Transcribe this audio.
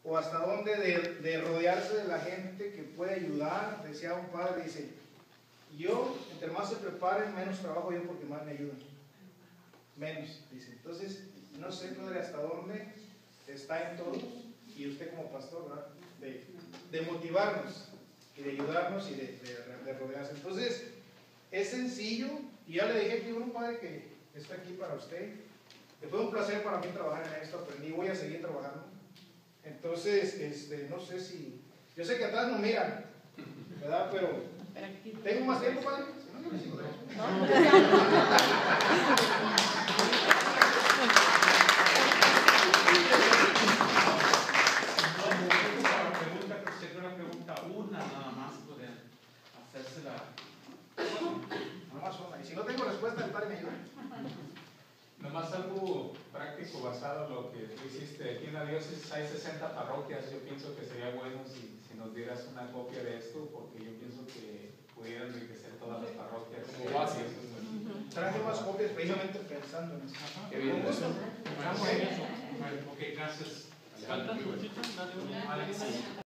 o hasta dónde de rodearse de la gente que puede ayudar. Decía un padre, dice, yo, entre más se preparen, menos trabajo yo porque más me ayudan. Menos, dice. Entonces, no sé, padre, hasta dónde está en todos, y usted como pastor, ¿verdad? De motivarnos y de ayudarnos y de rodearse. Entonces, es sencillo, y ya le dije que un padre que está aquí para usted, que fue un placer para mí trabajar en esto, aprendí, voy a seguir trabajando. Entonces, no sé si, yo sé que atrás no miran, ¿verdad? Pero, ¿tengo más tiempo, padre? Si no, yo me sigo. Una nada más puede hacérsela. Nomás una. Y si no tengo respuesta, el padre me ayuda. Nomás algo práctico basado en lo que tú hiciste. Aquí en la diócesis hay 60 parroquias. Yo pienso que sería bueno si nos dieras una copia de esto, porque yo pienso que pudieran enriquecer todas las parroquias. Traje más copias precisamente pensando en eso. Qué bien. Ok, gracias. ¿Falta?